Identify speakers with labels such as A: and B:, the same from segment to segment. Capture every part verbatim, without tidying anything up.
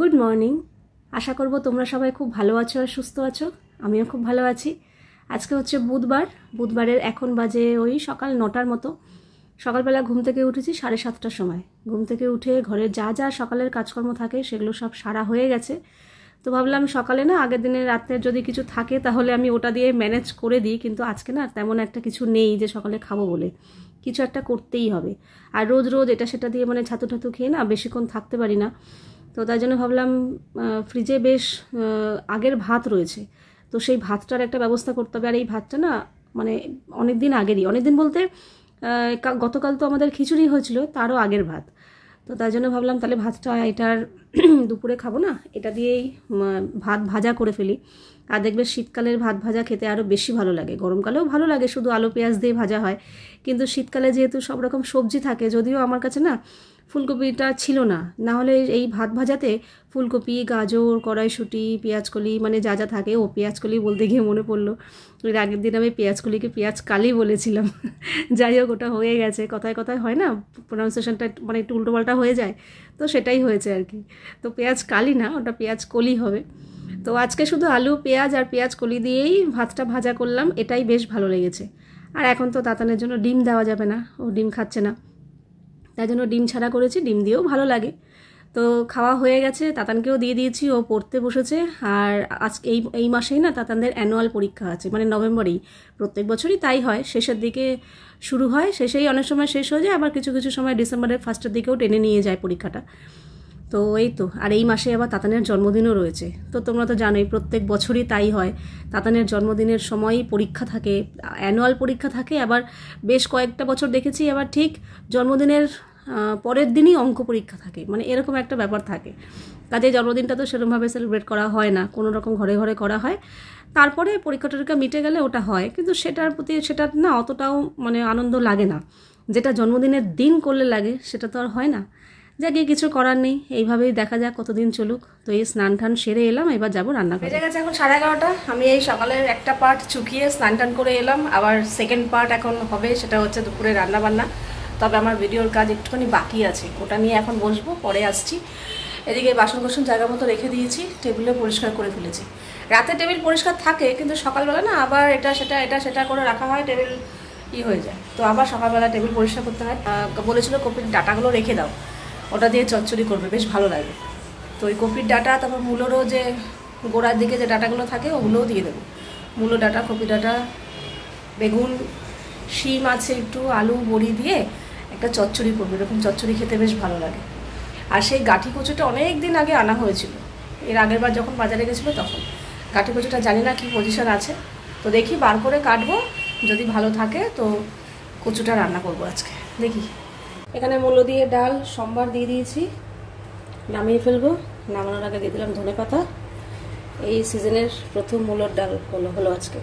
A: Good morning. আশা করব তোমরা সবাই খুব ভালো আছো আর সুস্থ আছো। আমিও খুব ভালো আছি। আজকে হচ্ছে বুধবার। বুধবারের এখন বাজে ওই সকাল নটার মতো। সকালবেলা ঘুম থেকে উঠেছি সাড়ে সাতটার সময়। ঘুম থেকে উঠে ঘরের যা যা সকালের কাজকর্ম থাকে সেগুলো সব সারা হয়ে গেছে। তো ভাবলাম সকালে না আগের দিনের রাত্রে যদি কিছু থাকে তাহলে আমি ওটা দিয়ে ম্যানেজ করে দিই, কিন্তু আজকে না তেমন একটা কিছু নেই যে সকালে খাবো বলে, কিছু একটা করতেই হবে। আর রোজ রোজ এটা সেটা দিয়ে মানে ছাতু ঠাতু খেয়ে না বেশিক্ষণ থাকতে পারি না। তো তাই জন্য ভাবলাম ফ্রিজে বেশ আগের ভাত রয়েছে, তো সেই ভাতটার একটা ব্যবস্থা করতে হবে। আর এই ভাতটা না মানে অনেক দিন আগেরই, অনেক দিন বলতে গতকাল তো আমাদের খিচুড়ি হয়েছিল, তারও আগের ভাত। তো তাই জন্য ভাবলাম তাহলে ভাতটা এটার দুপুরে খাবো না, এটা দিয়েই ভাত ভাজা করে ফেলি। আর দেখবে শীতকালের ভাত ভাজা খেতে আরও বেশি ভালো লাগে। গরমকালেও ভালো লাগে, শুধু আলু পেঁয়াজ দিয়ে ভাজা হয়, কিন্তু শীতকালে যেহেতু সব রকম সবজি থাকে, যদিও আমার কাছে না ফুলকপিটা ছিল না, না হলে এই ভাত ভাজাতে ফুলকপি, গাজর, কড়াইশুঁটি, পেঁয়াজকলি মানে যা যা থাকে, ও পেঁয়াজকলি বলতে গিয়ে মনে পড়লো এর আগের দিন আমি পেঁয়াজকলিকে পেঁয়াজ কালি বলেছিলাম। যাই হোক, ওটা হয়ে গেছে, কথায় কথায় হয় না প্রোনাউন্সিয়েশনটা মানে একটু উল্টোপাল্টা হয়ে যায়, তো সেটাই হয়েছে আর কি। তো পেঁয়াজ কালি না, ওটা পেঁয়াজ কলি হবে। তো আজকে শুধু আলু পেঁয়াজ আর পেঁয়াজ কলি দিয়েই ভাতটা ভাজা করলাম, এটাই বেশ ভালো লেগেছে। আর এখন তো তাতানের জন্য ডিম দেওয়া যাবে না, ও ডিম খাচ্ছে না, তাই জন্য ডিম ছাড়া করেছি। ডিম দিয়েও ভালো লাগে। তো খাওয়া হয়ে গেছে, তাতানকেও দিয়ে দিয়েছি, ও পড়তে বসেছে। আর আজকে এই এই মাসেই না তাতানদের অ্যানুয়াল পরীক্ষা আছে, মানে নভেম্বরেই, প্রত্যেক বছরই তাই হয়, শেষের দিকে শুরু হয়, শেষেই অনেক সময় শেষ হয়ে যায়, আবার কিছু কিছু সময় ডিসেম্বরের ফার্স্টের দিকেও টেনে নিয়ে যায় পরীক্ষাটা। তো এই তো, আর এই মাসে আবার তাতানের জন্মদিনও রয়েছে। তো তোমরা তো জানোই প্রত্যেক বছরই তাই হয়, তাতানের জন্মদিনের সময়ই পরীক্ষা থাকে, অ্যানুয়াল পরীক্ষা থাকে। আবার বেশ কয়েকটা বছর দেখেছি আবার ঠিক জন্মদিনের পরের দিনই অঙ্ক পরীক্ষা থাকে, মানে এরকম একটা ব্যাপার থাকে। কাজে জন্মদিনটা তো সেরকমভাবে সেলিব্রেট করা হয় না, কোনো রকম ঘরে ঘরে করা হয়। তারপরে পরীক্ষা টরীক্ষা মিটে গেলে ওটা হয়, কিন্তু সেটার প্রতি সেটার না অতটাও মানে আনন্দ লাগে না, যেটা জন্মদিনের দিন করলে লাগে সেটা তো আর হয় না। যাকে কিছু করার নেই, এইভাবেই দেখা যাক কতদিন চলুক। তো এই স্নান টান সেরে এলাম, এবার যাবো রান্না করে। বেজে গেছে এখন সাড়ে এগারোটা। আমি এই সকালের একটা পার্ট চুকিয়ে স্নান টান করে এলাম, আবার সেকেন্ড পার্ট এখন হবে, সেটা হচ্ছে দুপুরে রান্না বান্না। তবে আমার ভিডিওর কাজ একটুখানি বাকি আছে, ওটা নিয়ে এখন বসবো, পরে আসছি। এদিকে বাসন কোসন জায়গা মতো রেখে দিয়েছি, টেবিলে পরিষ্কার করে ফেলেছি। রাতে টেবিল পরিষ্কার থাকে, কিন্তু সকালবেলা না আবার এটা সেটা এটা সেটা করে রাখা হয়, টেবিল ই হয়ে যায়। তো আবার সকালবেলা টেবিল পরিষ্কার করতে হয়। বলেছিল কপির ডাটাগুলো রেখে দাও, ওটা দিয়ে চচ্চড়ি করবে, বেশ ভালো লাগে। তো ওই কপির ডাটা, তারপর মূলোরও যে গোড়ার দিকে যে ডাটাগুলো থাকে ওগুলোও দিয়ে দেবো। মূলো ডাটা, কপি ডাটা, বেগুন, শিম আছে একটু, আলু বড়ি দিয়ে একটা চচ্চড়ি করবে। এরকম চচ্চড়ি খেতে বেশ ভালো লাগে। আর সেই গাঠি কচুটা অনেক দিন আগে আনা হয়েছিল, এর আগের বার যখন বাজারে গেছিলো তখন। গাঠি কচুটা জানি না কী পজিশন আছে, তো দেখি বার করে কাটবো, যদি ভালো থাকে তো কচুটা রান্না করবো আজকে, দেখি। এখানে মূলো দিয়ে ডাল সোমবার দিয়ে দিয়েছি, নামিয়ে ফেলবো। নামানোর আগে দিয়ে দিলাম ধনে পাতা। এই সিজনের প্রথম মূলোর ডাল হলো হলো আজকে।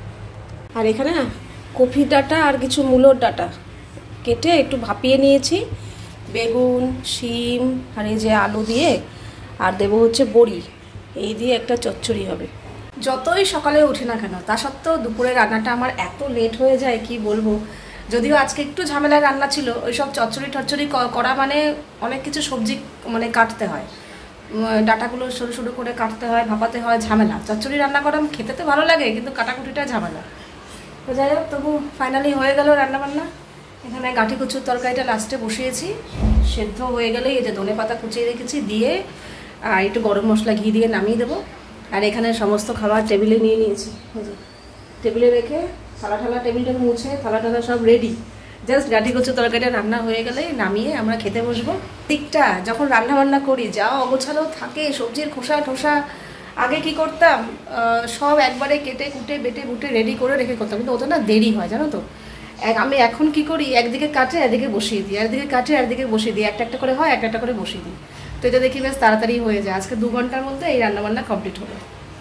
A: আর এখানে না কফি ডাটা আর কিছু মূলোর ডাটা কেটে একটু ভাপিয়ে নিয়েছি, বেগুন, শিম আর এই যে আলু দিয়ে, আর দেবো হচ্ছে বড়ি, এই দিয়ে একটা চচ্চড়ি হবে। যতই সকালে উঠি না কেন, তা সত্ত্বেও দুপুরে রান্নাটা আমার এত লেট হয়ে যায় কি বলবো। যদিও আজকে একটু ঝামেলার রান্না ছিল, ওই সব চচ্চড়ি টচ্চড়ি করা মানে অনেক কিছু সবজি মানে কাটতে হয়, ডাটাগুলো সরু সরু করে কাটতে হয়, ভাপাতে হয়, ঝামেলা। চচ্চড়ি রান্না করা খেতে তো ভালো লাগে, কিন্তু কাটাকুটিটা ঝামেলা। তো যাই হোক, তবু ফাইনালি হয়ে গেল রান্নাবান্না। এখানে গাঠি কচুর তরকারিটা লাস্টে বসিয়েছি, সেদ্ধ হয়ে গেলেই এই যে ধনে পাতা কুচিয়ে রেখেছি দিয়ে আর একটু গরম মশলা ঘি দিয়ে নামিয়ে দেবো। আর এখানে সমস্ত খাবার টেবিলে নিয়ে নিয়েছি, টেবিলে রেখে থালা ঠালা টেবিলটা মুছে থালা ঠালা সব রেডি। জাস্ট গাঠি কচুর তরকারিটা রান্না হয়ে গেলে নামিয়ে আমরা খেতে বসবো। দিকটা যখন রান্না বান্না করি যা অগোছালো থাকে, সবজির খোসা ঠোসা, আগে কি করতাম সব একবারে কেটে কুটে বেটে বুটে রেডি করে রেখে করতাম, কিন্তু ওটা না দেরি হয় জানো তো। এক আমি এখন কি করি, একদিকে কাটে একদিকে বসিয়ে দিই, একদিকে কাটে একদিকে বসিয়ে দিই, একটা একটা করে হয়, একটা একটা করে বসিয়ে দিই। তো এটা দেখি বেশ তাড়াতাড়ি হয়ে যায়। আজকে দু ঘন্টার মধ্যে এই রান্নাবান্না কমপ্লিট হবে।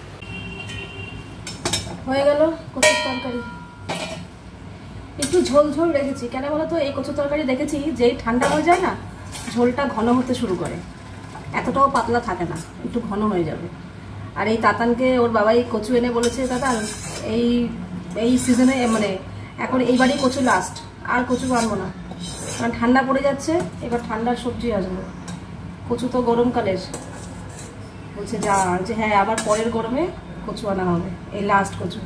A: হয়ে গেল কচুর তরকারি। একটু ঝোল ঝোল রেখেছি, কেন বলো তো, এই কচুর তরকারি দেখেছি যেই ঠান্ডা হয়ে যায় না ঝোলটা ঘন হতে শুরু করে, এতটাও পাতলা থাকে না, একটু ঘন হয়ে যাবে। আর এই তাতানকে ওর বাবাই কচু এনে বলেছে, তাতান এই এই সিজনে মানে এখন এইবারই কচু লাস্ট, আর কচু আনবো না, কারণ ঠান্ডা পড়ে যাচ্ছে, এবার ঠান্ডার সবজি আসবে। কচু তো গরমকালের, বলছে যা যে হ্যাঁ আবার পরের গরমে কচু আনা হবে, এই লাস্ট কচু।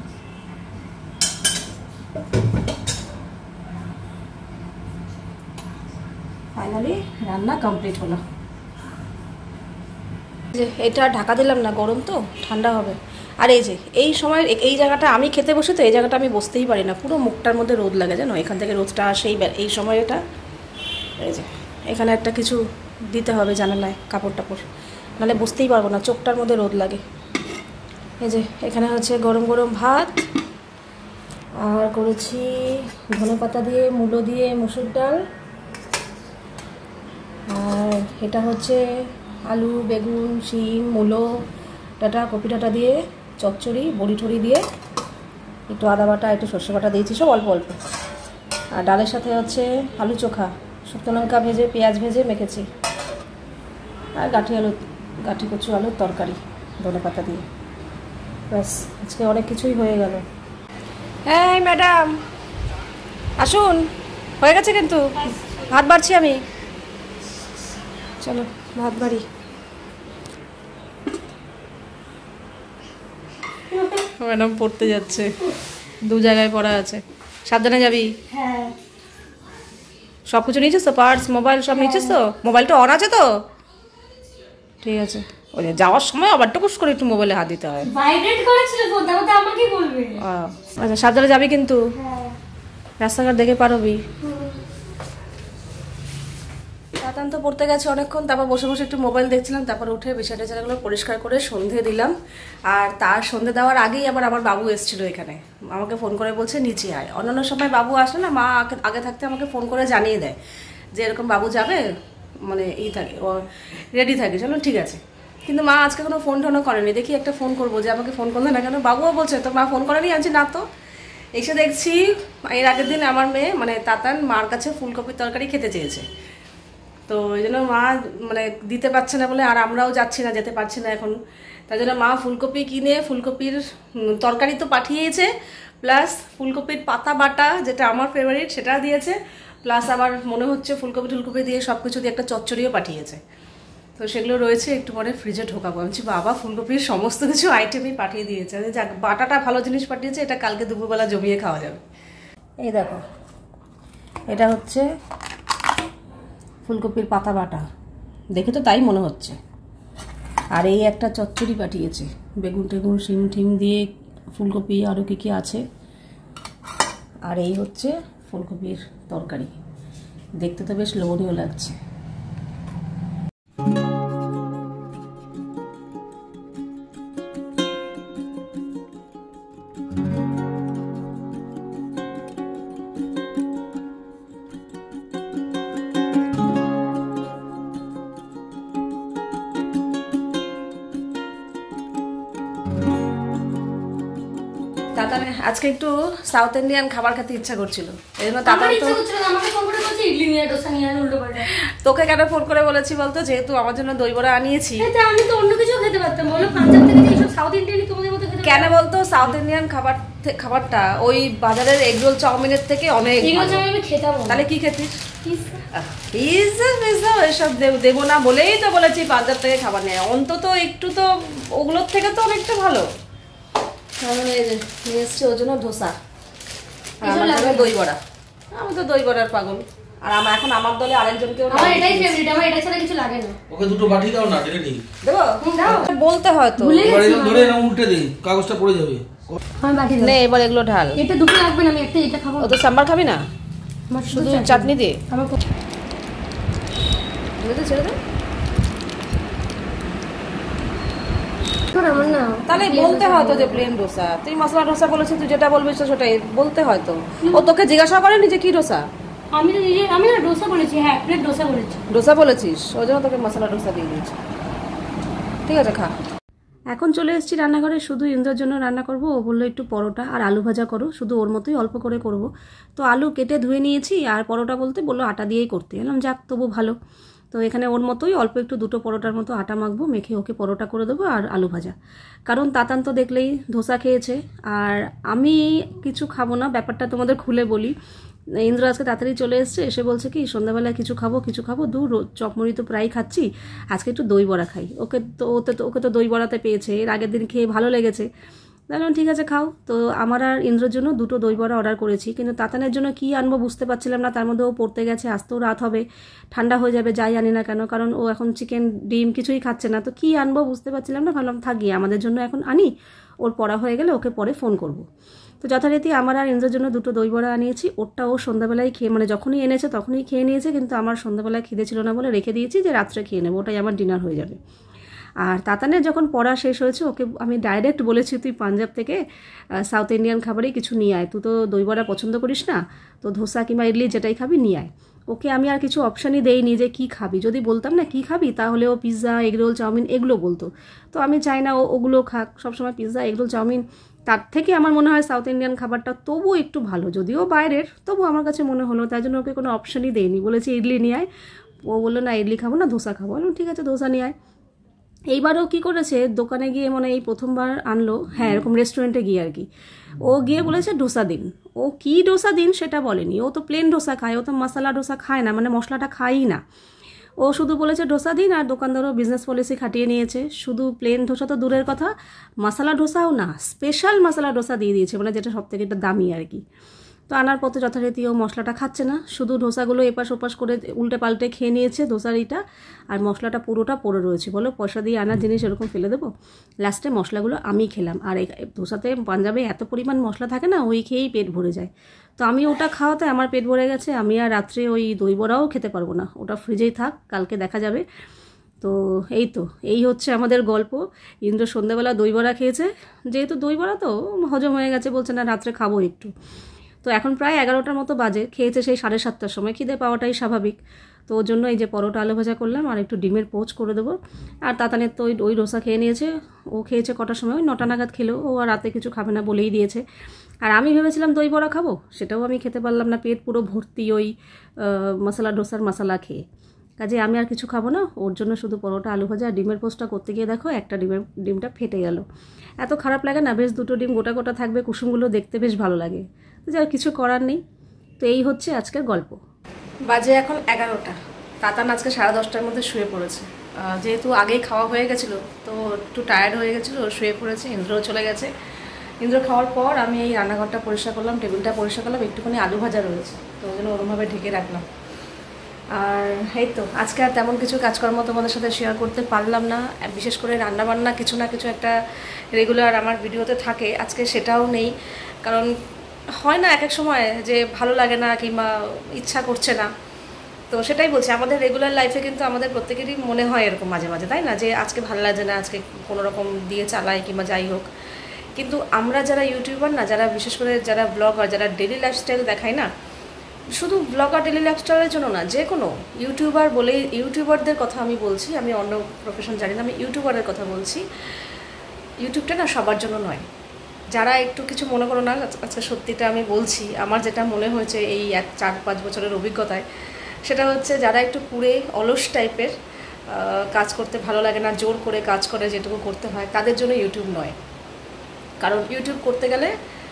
A: ফাইনালি রান্না কমপ্লিট হলো। যে এটা ঢাকা দিলাম না, গরম তো ঠান্ডা হবে। আর এই যে এই সময় এই জায়গাটা আমি খেতে বসে তো এই জায়গাটা আমি বসতেই পারি না, পুরো মুখটার মধ্যে রোদ লাগে জানো, এখান থেকে রোদটা আসে এই সময়। এটা এই যে এখানে একটা কিছু দিতে হবে জানালায়, কাপড় টাপড়, নাহলে বসতেই পারবো না, চোখটার মধ্যে রোদ লাগে। এই যে এখানে হচ্ছে গরম গরম ভাত, আর করেছি ধনেপাতা দিয়ে মূলো দিয়ে মসুর ডাল, আর এটা হচ্ছে আলু বেগুন শিম মূলো ডাঁটা কপি ডাঁটা দিয়ে চচ্চড়ি, বড়ি ঠড়ি দিয়ে একটু আদা বাটা একটু সর্ষে বাটা দিয়েছি, সব অল্প অল্প। আর ডালের সাথে হচ্ছে আলু চোখা, শুকনো লঙ্কা ভেজে পেঁয়াজ ভেজে মেখেছি, আর গাঠি আলু গাঠি কচু আলুর তরকারি ধনেপাতা দিয়ে। ব্যাস আজকে অনেক কিছুই হয়ে গেল। হ্যাঁ ম্যাডাম আসুন, হয়ে গেছে কিন্তু ভাত বাড়ছি আমি, চলো ভাত বাড়ি। ম্যাডাম পড়তে যাচ্ছে, দু জায়গায় পড়া আছে, সাবধানে যাবি।
B: হ্যাঁ
A: সব কিছু নিয়েছিস তো, পার্স মোবাইল সব নিয়েছিস তো? মোবাইলটা অন আছে তো? ঠিক আছে। ওই যাওয়ার সময় আবার টুকুস করে একটু মোবাইলে হাত দিতে হয়।
B: ভাইব্রেট করেছিল ফোন, তারপর তো আমাকে বলবে।
A: আচ্ছা সাবধানে যাবি কিন্তু,
B: হ্যাঁ
A: রাস্তাঘাট দেখে পারবি। তাতান তো পড়তে গেছে অনেকক্ষণ, তারপর বসে বসে একটু মোবাইল দেখছিলাম, তারপর উঠে বিছানা টেছানাগুলো পরিষ্কার করে সন্ধে দিলাম। আর তার সন্ধে দেওয়ার আগেই আবার আমার বাবু এসেছিলো এখানে, আমাকে ফোন করে বলছে নিচে আয়। অন্যান্য সময় বাবু আসলে না, মা আগে থাকতে আমাকে ফোন করে জানিয়ে দেয় যে এরকম বাবু যাবে, মানে এই থাকে ও রেডি থাকে, চলো ঠিক আছে। কিন্তু মা আজকে কোনো ফোন টোনও করেনি, দেখি একটা ফোন করবো যে আমাকে ফোন করলে না কেন, বাবুও বলছে তো মা ফোন করেনি, আনছি না তো। এসে দেখছি এর আগের দিন আমার মেয়ে মানে তাতান মার কাছে ফুলকপির তরকারি খেতে চেয়েছে, তো ওই জন্য মা মানে দিতে পারছে না বলে, আর আমরাও যাচ্ছি না, যেতে পারছি না এখন, তাই জন্য মা ফুলকপি কিনে ফুলকপির তরকারি তো পাঠিয়েছে, প্লাস ফুলকপির পাতা বাটা যেটা আমার ফেভারিট সেটা দিয়েছে, প্লাস আবার মনে হচ্ছে ফুলকপি টুলকপি দিয়ে সব কিছু দিয়ে একটা চচ্চড়িও পাঠিয়েছে। তো সেগুলো রয়েছে, একটু পরে ফ্রিজে ঢোকাবো। আমি বলছি বাবা ফুলকপির সমস্ত কিছু আইটেমই পাঠিয়ে দিয়েছে, যাক বাটাটা ভালো জিনিস পাঠিয়েছে, এটা কালকে দুপুরবেলা জমিয়ে খাওয়া যাবে। এই দেখো এটা হচ্ছে ফুলকপির পাতা বাটা, দেখে তো তাই মনে হচ্ছে। আর এই একটা চচ্চড়ি পাঠিয়েছে, বেগুন টেগুন শিম টিম দিয়ে ফুলকপি আরও কী কী আছে। আর এই হচ্ছে ফুলকপির তরকারি, দেখতে তো বেশ লোভনীয় লাগছে। আজকে একটু সাউথ ইন্ডিয়ান খাবার খেতে ইচ্ছা করছিল, এই জন্য তাতান তো তোকে কেন ফোন করে বলেছি বলতো, যেহেতু আমার জন্য দই বড়া আনিয়েছি।
B: আমি তো অন্য কিছু খেতে পারতাম, বলো পাঞ্জাব থেকে এইসব সাউথ ইন্ডিয়ান তোমাদের মতো খেতে
A: কেন বলতো, সাউথ ইন্ডিয়ান খাবার খাবারটা ওই বাজারের এগরোল চাউমিনের থেকে অনেক ভালো।
B: আমি খেতাম।
A: তাহলে কি খেতিস? পিৎজা পিৎজা এসব দেবো না বলেই তো বলেছি পাঞ্জাব থেকে খাবার নেয়, অন্তত একটু তো ওগুলোর থেকে তো অনেকটা ভালো। নিয়ে এসছি ওর জন্য ধোসা, আর আমার জন্য দই বড়া। আমি তো দই বড়ার পাগল, আর আমার এখন আমার দলে আরেকজনকেও
B: আমার এটাই ফেভারিট, আমার এটা ছাড়া কিছু লাগে না।
C: ওকে দুটো বাটি দাও না, ঢেলে দিই।
A: দেবো? দাও। বলতে হয় তো,
C: ধরে না উল্টে দিই, কাগজটা পড়ে যাবে।
B: আমি বাটি দাও।
A: নে এবার এগুলো ঢাল।
B: এটা দুটো লাগবে না, আমি একটা এটা খাবো।
A: ও তো সাম্বার খাবি না, শুধু চাটনি দিয়ে।
B: আমার
A: ছেড়ে দে। তাহলে বলতে হয় তো যে প্লেন ডোসা, তুই মশলা ডোসা বলেছিস, তুই যেটা বলবি সেটাই বলতে হয় তো। ও তোকে জিজ্ঞাসা করেনি যে কি ডোসা?
B: আমি তো নিজে আমি না ডোসা বলেছি, হ্যাঁ প্লেট ডোসা বলেছি।
A: ডোসা বলেছিস, ওই জন্য তোকে মশলা ডোসা দিয়ে দিয়েছি। ঠিক আছে খা। এখন চলে এসেছি রান্নাঘরে, শুধু ইন্দ্রর জন্য রান্না করব। ও বললো একটু পরোটা আর আলু ভাজা করো, শুধু ওর মতোই অল্প করে করব। তো আলু কেটে ধুয়ে নিয়েছি, আর পরোটা বলতে বললো আটা দিয়েই করতে, এলাম যাক তবু ভালো। তো এখানে ওর মতোই অল্প একটু দুটো পরোটার মতো আটা মাখবো, মেখে ওকে পরোটা করে দেবো আর আলু ভাজা। কারণ তাতান তো দেখলেই ধোসা খেয়েছে, আর আমি কিছু খাবো না, ব্যাপারটা তোমাদের খুলে বলি। ইন্দ্র আজকে তাড়াতাড়ি চলে এসছে, এসে বলছে কি সন্ধ্যাবেলায় কিছু খাবো কিছু খাবো দূর চপমুড়ি তো প্রায় খাচ্ছি, আজকে একটু দই বড়া খাই। ওকে তো ওতে তো ওকে তো দই বড়াতে পেয়েছে, এর আগের দিন খেয়ে ভালো লেগেছে। বললাম ঠিক আছে খাও। তো আমার আর ইন্দ্রের জন্য দুটো দই বড়া অর্ডার করেছি, কিন্তু তাতানের জন্য কি আনবো বুঝতে পারছিলাম না। তার মধ্যে ও পড়তে গেছে, আসতেও রাত হবে, ঠান্ডা হয়ে যাবে যাই আনি না কেন, কারণ ও এখন চিকেন ডিম কিছুই খাচ্ছে না। তো কি আনবো বুঝতে পারছিলাম না, ভাবলাম থাক গিয়ে আমাদের জন্য এখন আনি, ওর পড়া হয়ে গেলে ওকে পরে ফোন করব। তো যথারীতি আমার আর ইন্দ্রের জন্য দুটো দই বড়া আনিয়েছি। ওরটা ও সন্ধ্যাবেলায় খেয়ে মানে যখনই এনেছে তখনই খেয়ে নিয়েছে, কিন্তু আমার সন্ধ্যাবেলায় খিদে ছিল না বলে রেখে দিয়েছি যে রাত্রে খেয়ে নেবো, ওটাই আমার ডিনার হয়ে যাবে। আর তাতানের যখন পড়া শেষ হয়েছে ওকে আমি ডাইরেক্ট বলেছি তুই পাঞ্জাব থেকে সাউথ ইন্ডিয়ান খাবারেই কিছু নিয়ে আয়, তুই তো দই বড়া পছন্দ করিস না, তো ধোসা কিংবা ইডলি যেটাই খাবি নিয়ে আয়। ওকে আমি আর কিছু অপশানই দেইনি যে কী খাবি, যদি বলতাম না কী খাবি তাহলে ও পিৎজা এগরোল চাউমিন এগুলো বলতো। তো আমি চাই না ও ওগুলো খাক, সবসময় পিৎজা এগরোল চাউমিন। তার থেকে আমার মনে হয় সাউথ ইন্ডিয়ান খাবারটা তবুও একটু ভালো, যদিও বাইরের তবু আমার কাছে মনে হলো, তাই জন্য ওকে কোনো অপশানই দেয়নি, বলেছি ইডলি নিয়ে আয়। ও বললো না ইডলি খাবো না ধোসা খাবো, বললাম ঠিক আছে ধোসা নিয়ে আয়। এইবারও কি করেছে দোকানে গিয়ে মানে এই প্রথমবার আনলো, হ্যাঁ এরকম রেস্টুরেন্টে গিয়ে আর কি, ও গিয়ে বলেছে ডোসা দিন। ও কি ডোসা দিন সেটা বলেনি, ও তো প্লেন ডোসা খায়, ও তো মশলা ডোসা খায় না, মানে মশলাটা খায়ই না। ও শুধু বলেছে ডোসা দিন, আর দোকানদারও বিজনেস পলিসি খাটিয়ে নিয়েছে, শুধু প্লেন ডোসা তো দূরের কথা, মশলা ডোসাও না, স্পেশাল মশলা ডোসা দিয়ে দিয়েছে, মানে যেটা সব থেকে একটা দামি আর কি। তো আনার পথে যথারীতি ও মশলাটা খাচ্ছে না, শুধু ডোসাগুলো এপাশ ওপাশ করে উল্টে পাল্টে খেয়ে নিয়েছে ডোসার ইটা, আর মশলাটা পুরোটা পড়ে রয়েছে। বলো পয়সা দিয়ে আনার জিনিস এরকম ফেলে দেবো? লাস্টে মশলাগুলো আমি খেলাম, আর এই ডোসাতে পাঞ্জাবে এত পরিমাণ মশলা থাকে না, ওই খেয়েই পেট ভরে যায়। তো আমি ওটা খাওয়াতে আমার পেট ভরে গেছে, আমি আর রাত্রে ওই দই বড়াও খেতে পারবো না, ওটা ফ্রিজেই থাক, কালকে দেখা যাবে। তো এই তো এই হচ্ছে আমাদের গল্প। ইন্দ্র সন্ধ্যাবেলা দই বড়া খেয়েছে, যেহেতু দই বড়া তো হজম হয়ে গেছে, বলছে না রাত্রে খাবো একটু। তো এখন প্রায় এগারোটার মতো বাজে, খেয়েছে সেই সাড়ে সাতটার সময়, খিদে পাওয়াটাই স্বাভাবিক। তো ওর জন্য এই যে পরোটা আলু ভাজা করলাম, আর একটু ডিমের পোচ করে দেবো। আর তাতানের তো ওই ওই ডোসা খেয়ে নিয়েছে, ও খেয়েছে কটার সময়, ওই নটা নাগাদ খেলো, ও আর রাতে কিছু খাবে না বলেই দিয়েছে। আর আমি ভেবেছিলাম দই বড়া খাবো, সেটাও আমি খেতে পারলাম না, পেট পুরো ভর্তি ওই মশলা ডোসার মশলা খেয়ে। কাজে আমি আর কিছু খাবো না, ওর জন্য শুধু পরোটা আলু ভাজা। ডিমের পোস্টটা করতে গিয়ে দেখো একটা ডিমের ডিমটা ফেটে গেল, এত খারাপ লাগে না, বেশ দুটো ডিম গোটা গোটা থাকবে, কুসুমগুলো দেখতে বেশ ভালো লাগে, যা কিছু করার নেই। তো এই হচ্ছে আজকের গল্প। বাজে এখন এগারোটা, তাতান আজকে সাড়ে দশটার মধ্যে শুয়ে পড়েছে, যেহেতু আগেই খাওয়া হয়ে গেছিলো তো একটু টায়ার্ড হয়ে গেছিলো, শুয়ে পড়েছে। ইন্দ্রও চলে গেছে। ইন্দ্র খাওয়ার পর আমি এই রান্নাঘরটা পরিষ্কার করলাম, টেবিলটা পরিষ্কার করলাম, একটুখানি আলু ভাজা রয়েছে তো ওই জন্য ওরমভাবে ঢেকে রাখলাম। আর এই তো আজকে আর তেমন কিছু কাজকর্ম তোমাদের সাথে শেয়ার করতে পারলাম না, বিশেষ করে রান্নাবান্না কিছু না কিছু একটা রেগুলার আমার ভিডিওতে থাকে, আজকে সেটাও নেই। কারণ হয় না এক এক সময় যে ভালো লাগে না কিংবা ইচ্ছা করছে না, তো সেটাই বলছি, আমাদের রেগুলার লাইফে কিন্তু আমাদের প্রত্যেকেরই মনে হয় এরকম মাঝে মাঝে, তাই না, যে আজকে ভালো লাগে না, আজকে কোনো রকম দিয়ে চালাই কিংবা যাই হোক। কিন্তু আমরা যারা ইউটিউবার না, যারা বিশেষ করে যারা ব্লগার, যারা ডেলি লাইফস্টাইল দেখায় না, শুধু ব্লগার ডেলি লাইফস্টাইলের জন্য না, যে কোনো ইউটিউবার বলে ইউটিউবারদের কথা আমি বলছি, আমি অন্য প্রফেশন জানি না, আমি ইউটিউবারের কথা বলছি। ইউটিউবটা না সবার জন্য নয়, যারা একটু কিছু মনে করো না, আজকে সত্যিটা আমি বলছি, আমার যেটা মনে হয়েছে এই এক চার পাঁচ বছরের অভিজ্ঞতায়, সেটা হচ্ছে যারা একটু কুড়ে অলস টাইপের, কাজ করতে ভালো লাগে না, জোর করে কাজ করে যেটুকু করতে হয়, তাদের জন্য ইউটিউব নয়। কারণ ইউটিউব করতে গেলে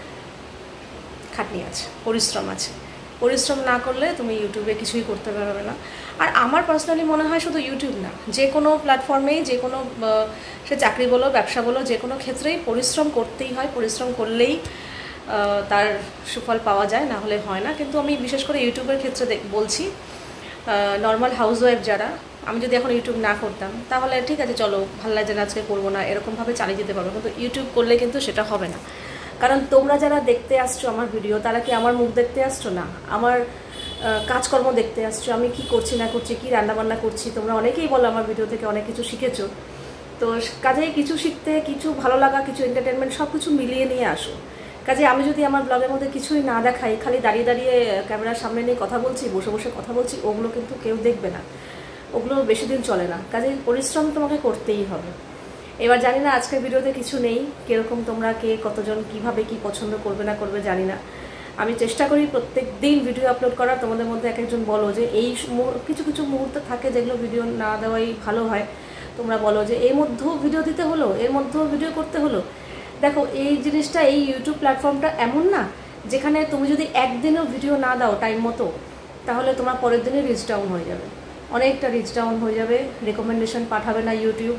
A: খাটনি আছে, পরিশ্রম আছে, পরিশ্রম না করলে তুমি ইউটিউবে কিছুই করতে পারবে না। আর আমার পার্সোনালি মনে হয় শুধু ইউটিউব না, যে কোনো প্ল্যাটফর্মেই, যে কোনো সে চাকরি বলো ব্যবসা বলো, যে কোনো ক্ষেত্রেই পরিশ্রম করতেই হয়, পরিশ্রম করলেই তার সুফল পাওয়া যায়, না হলে হয় না। কিন্তু আমি বিশেষ করে ইউটিউবের ক্ষেত্রে বলছি, নর্মাল হাউসওয়াইফ যারা, আমি যদি এখন ইউটিউব না করতাম তাহলে ঠিক আছে চলো ভালো লাগে না আজকে করবো না, এরকমভাবে চালিয়ে যেতে পারবো, কিন্তু ইউটিউব করলে কিন্তু সেটা হবে না। কারণ তোমরা যারা দেখতে আসছো আমার ভিডিও, তারা কি আমার মুখ দেখতে আসছো না, আমার কাজকর্ম দেখতে আসছো, আমি কি করছি না করছি, কি রান্নাবান্না করছি। তোমরা অনেকেই বলো আমার ভিডিও থেকে অনেক কিছু শিখেছো, তো কাজেই কিছু শিখতে, কিছু ভালো লাগা, কিছু এন্টারটেনমেন্ট সব কিছু মিলিয়ে নিয়ে আসো। কাজে আমি যদি আমার ব্লগের মধ্যে কিছুই না দেখাই, খালি দাঁড়িয়ে দাঁড়িয়ে ক্যামেরার সামনে নিয়ে কথা বলছি, বসে বসে কথা বলছি, ওগুলো কিন্তু কেউ দেখবে না, ওগুলো বেশি দিন চলে না। কাজে পরিশ্রম তোমাকে করতেই হবে। এবার জানি না আজকের ভিডিওতে কিছু নেই, কীরকম তোমরা কে কতজন কিভাবে কি পছন্দ করবে না করবে জানি না। আমি চেষ্টা করি প্রত্যেক দিন ভিডিও আপলোড করার। তোমাদের মধ্যে এক একজন বলো যে এই কিছু কিছু মুহূর্ত থাকে যেগুলো ভিডিও না দেওয়াই ভালো হয়, তোমরা বলো যে এর মধ্যেও ভিডিও দিতে হলো, এর মধ্যেও ভিডিও করতে হলো। দেখো এই জিনিসটা, এই ইউটিউব প্ল্যাটফর্মটা এমন না যেখানে তুমি যদি একদিনও ভিডিও না দাও টাইম মতো, তাহলে তোমার পরের দিনে রিচ ডাউন হয়ে যাবে, অনেকটা রিচ ডাউন হয়ে যাবে, রেকমেন্ডেশন পাঠাবে না ইউটিউব,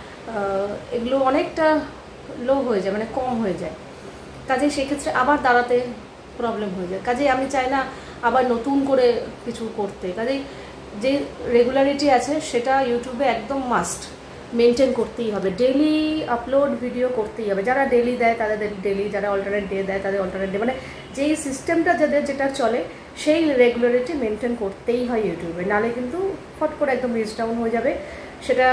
A: এগুলো অনেকটা লো হয়ে যায়, মানে কম হয়ে যায়। কাজেই সেক্ষেত্রে আবার দাঁড়াতে প্রবলেম হয়ে যায়। কাজেই আমি চাই না আবার নতুন করে কিছু করতে। কাজেই যে রেগুলারিটি আছে সেটা ইউটিউবে একদম মাস্ট মেনটেন করতেই হবে। ডেলি আপলোড ভিডিও করতেই হবে। যারা ডেলি দেয় তাদের ডেলি, যারা অল্টারনেট ডে দেয় তাদের অল্টারনেট ডে, মানে যেই সিস্টেমটা যাদের যেটা চলে সেই রেগুলারিটি মেনটেন করতেই হয় ইউটিউবে, নাহলে কিন্তু ফট করে একদম রিচ ডাউন হয়ে যাবে। সেটা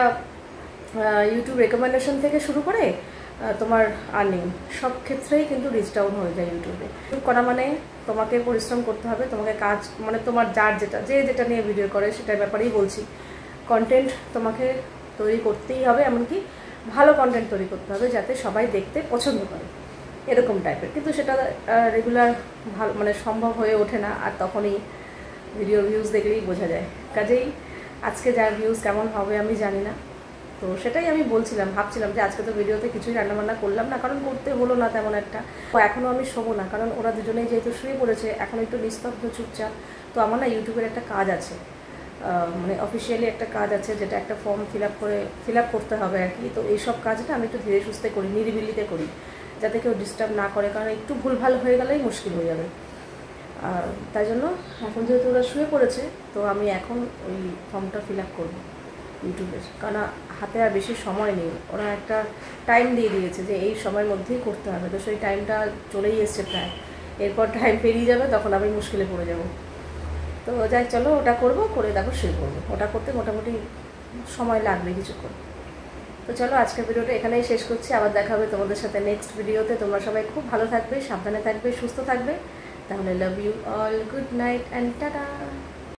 A: ইউটিউব রেকমেন্ডেশন থেকে শুরু করে তোমার আর্নিং সব ক্ষেত্রেই কিন্তু রিচ ডাউন হয়ে যায় ইউটিউবে। ইউটিউব করা মানে তোমাকে পরিশ্রম করতে হবে, তোমাকে কাজ, মানে তোমার যার যেটা যে যেটা নিয়ে ভিডিও করে সেটার ব্যাপারেই বলছি। কন্টেন্ট তোমাকে তৈরি করতেই হবে, এমনকি ভালো কন্টেন্ট তৈরি করতে হবে যাতে সবাই দেখতে পছন্দ করে, এরকম টাইপের। কিন্তু সেটা রেগুলার ভালো মানে সম্ভব হয়ে ওঠে না, আর তখনই ভিডিও ভিউজ দেখলেই বোঝা যায়। কাজেই আজকে যার ভিউজ কেমন হবে আমি জানি না, তো সেটাই আমি বলছিলাম, ভাবছিলাম যে আজকে তো ভিডিওতে কিছুই রান্নাবান্না করলাম না, কারণ করতে হলো না তেমন একটা। এখনও আমি শোবো না, কারণ ওরা দুজনেই যেহেতু শুয়ে পড়েছে, এখন একটু নিস্তব্ধ চুপচাপ। তো আমার না ইউটিউবের একটা কাজ আছে, মানে অফিসিয়ালি একটা কাজ আছে, যেটা একটা ফর্ম ফিল আপ করে ফিল আপ করতে হবে আর কি। তো এইসব কাজটা আমি একটু ধীরে সুস্থে করি, নিরিবিলিতে করি, যাতে কেউ ডিস্টার্ব না করে, কারণ একটু ভুলভাল হয়ে গেলেই মুশকিল হয়ে যাবে। আর তাই জন্য এখন যেহেতু ওরা শুয়ে পড়েছে, তো আমি এখন ওই ফর্মটা ফিল আপ করবো ইউটিউবের, কারণ হাতে আর বেশি সময় নেই। ওরা একটা টাইম দিয়ে দিয়েছে যে এই সময়ের মধ্যেই করতে হবে, তো সেই টাইমটা চলেই এসছে প্রায়। এরপর টাইম পেরিয়ে যাবে, তখন আমি মুশকিলে পড়ে যাব। তো যাই, চলো ওটা করবো, করে তারপর শুয়ে পড়বো। ওটা করতে মোটামুটি সময় লাগবে কিছুক্ষণ। তো চলো আজকের ভিডিওটা এখানেই শেষ করছি, আবার দেখা হবে তোমাদের সাথে নেক্সট ভিডিওতে। তোমরা সবাই খুব ভালো থাকবে, সাবধানে থাকবে, সুস্থ থাকবে। তাহলে love you all, good night and tata.